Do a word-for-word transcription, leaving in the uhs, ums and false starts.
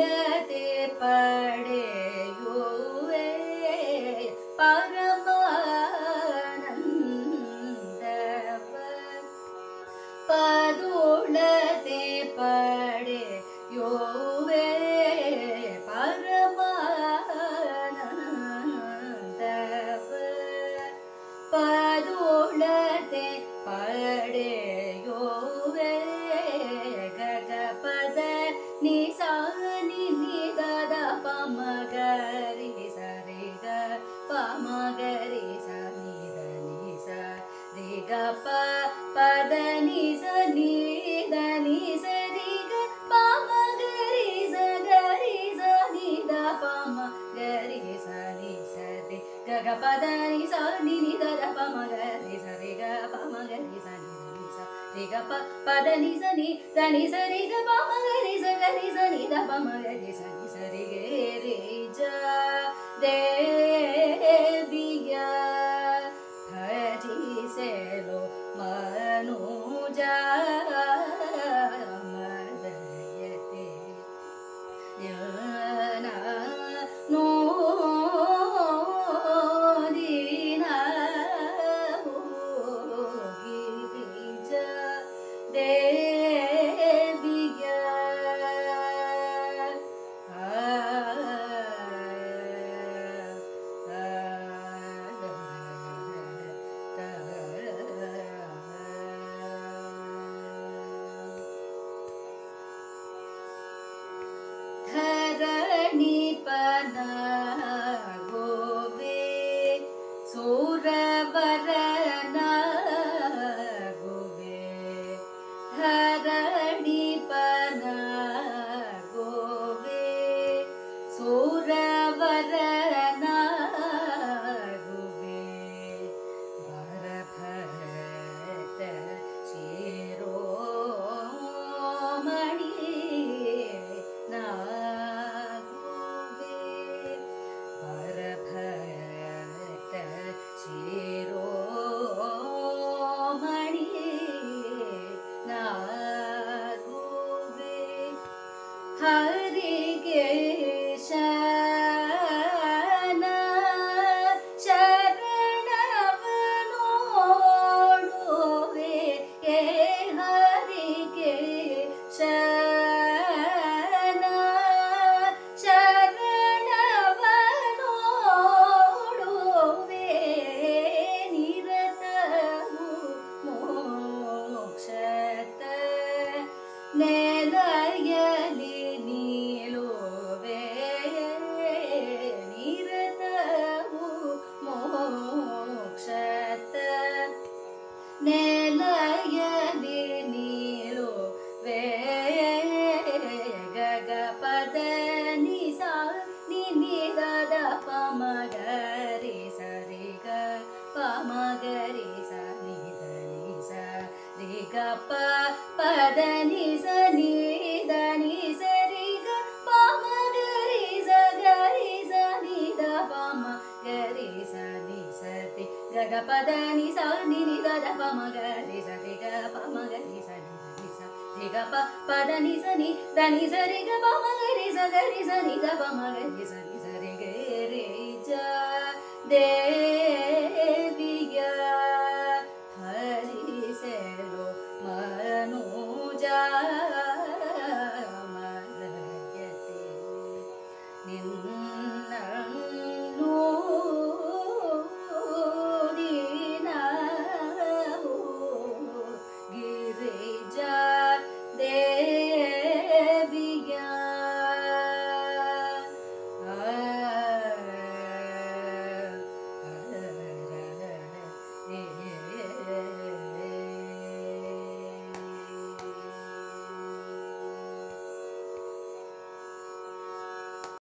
ಪದೋಳತೆ ಪಡೆಯುವೆ ಪರಮಾನಂದವ ಪದೋಳತೆ ಪಡೆಯುವೆ ಪರಮಾನಂದವ ಪದೋಳತೆ ಪಡೆಯುವೆ ಗಗ ಪದ ನಿ ಸಾ ನಿ ನಿ ದ ದ ಪ ಮ ಗ ರಿ ಸ ರಿ ಗ ಪ ಮ ಗ ರಿ ಸ ನಿ ದ ನಿ ಸ ರಿ ಗ ಪ ಪದ ನಿ ಸ ನಿ ದ ನಿ ಸ ರಿ ಗ ಪ ಮ ಗ ರಿ ಸ ಗ ರಿ ಸ ನಿ ದ ಪ ಮ ಗ ರಿ ಸ ನಿ ಸ ರಿ ಗ ಗ ಪದ ನಿ ಸ ನಿ ನಿ ದ ದ ಪ ಮ ಗ ರಿ ಸ ರಿ ಗ ಪ ಮ ಗ ರಿ ಸ ನಿ ದ ನಿ ಸ ರಿ ಗ ಪ ಪದ ನಿ ಸ ನಿ ದ ನಿ ಸ ರಿ ಗ ಪ ಮ ಗ ರಿ ಸ ಗ ರಿ ಸ ನಿ ದ ಪ ಮ ಗ ರಿ ಸ ನಿ ಸ ರಿ ಗ ರಿ ಜ ದೇವಿಯ ಭಜಿಸೆಲು ಮನುಜ ಮದಯತೆ ಜ್ಞಾನ ನೋದಿನ ಗಿರಿಜ ದೇವಿಯ ಧರಣಿ ಪದ ಗೋವೆ ಸೂರವರನ ಗೋವೆ ಧರಣಿ ಪದ ಗೋವೆ ಸೂರವರನ ಗೋವೆ ವರಭಕ್ತ ಶಿರೋಮಣಿ ನಾಗುವೆ ವರಭಕ್ತ ಶಿರೋಮಣಿ ನಾಗುವೆ ಹರಿಗೆ ಶರಣ ಶರಣವನೋಡುವೆ ಏ ಹರಿಗೆ ಶರಣ ಶರಣವನೋಡುವೆ ನಿರತವು ಮೋಕ್ಷತ ನೆಲಯಲಿ ನಿಲುವೆ ನಿರತವು ಮೋಕ್ಷತ ನೆಲಯಲಿ ನಿಲುವೆ ಗಗ ಪದ ನಿ ಸಾ ನಿ ನಿ ದ ದ ಪ ಮ ಗ ರಿ ಸ ರಿ ಗ ಪ ಮ ಗ ರಿ ಸ ನಿ ದ ನಿ ಸ ರಿ ಗ ಪ ಪದ ನಿ ಸ ನಿ ದ ನಿ ಸ ರಿ ಗ ಪ ಮ ಗ ರಿ ಸ ಗ ರಿ ಸ ನಿ ದ ಪ ಮ ಗ ರಿ ಸ ನಿ ಸ ರಿ ಗ ಗ ಪದ ನಿ ಸ ನಿ ನಿ ದ ದ ಪ ಮ ಗ ರಿ ಸ ರಿ ಗ ಪ ಮ ಗ ರಿ ಸ ನಿ ದ ನಿ ಸ ರಿ ಗ ಪ ಪದ ನಿ ಸ ನಿ ದ ನಿ ಸ ರಿ ಗ ಪ ಮ ಗ ರಿ ಸ ಗ ರಿ ಸ ನಿ ದ ಪ ಮ ಗ ರಿ ಸ ನಿ ಸ ರಿ ಗ ರಿ ಜ ದೇ